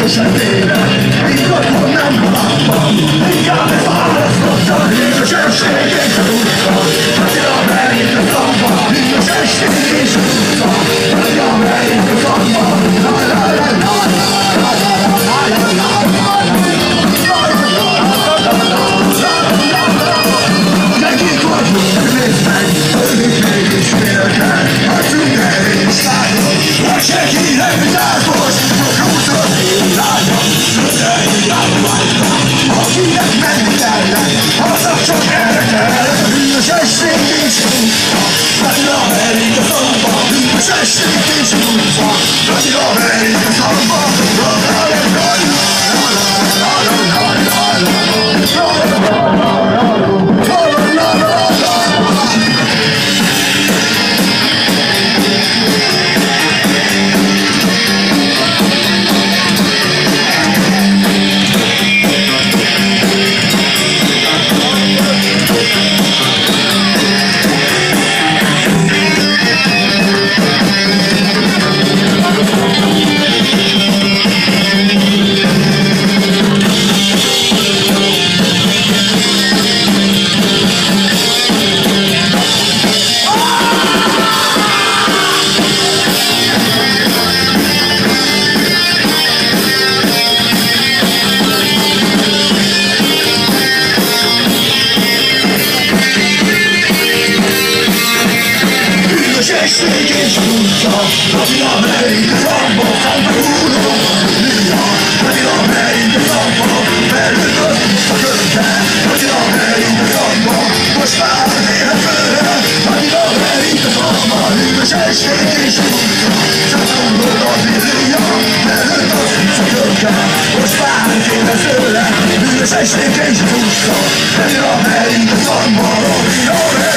esetére, mikor nem láttam, inkább ez választottam, hűvös esték és az utca, Attila merít a szamba, hűvös esték és az utca, Attila merít a szamba, nekik vagyunk, nézd meg, örülünk mégis félkel, harcunk erős lányok, vagy senki nem vitákos, húzod lányok, szöldei állományban, akinek menni kellene, azok csak erre kell, hűvös esték és az utca, Attila merít a szamba, hűvös esték és az utca, Attila merít a szamba, esték és az utca, Attila merít a szamba, szamba úrva, Lia, Attila merít a szamba, felütött a körbe, Attila merít a szamba, most már élet főre, Attila merít a szamba, hűvös esték és az utca, százszóról az Lia, felütött a körbe, most már élet főre, hűvös esték és az utca, Attila merít a szamba, Attila merít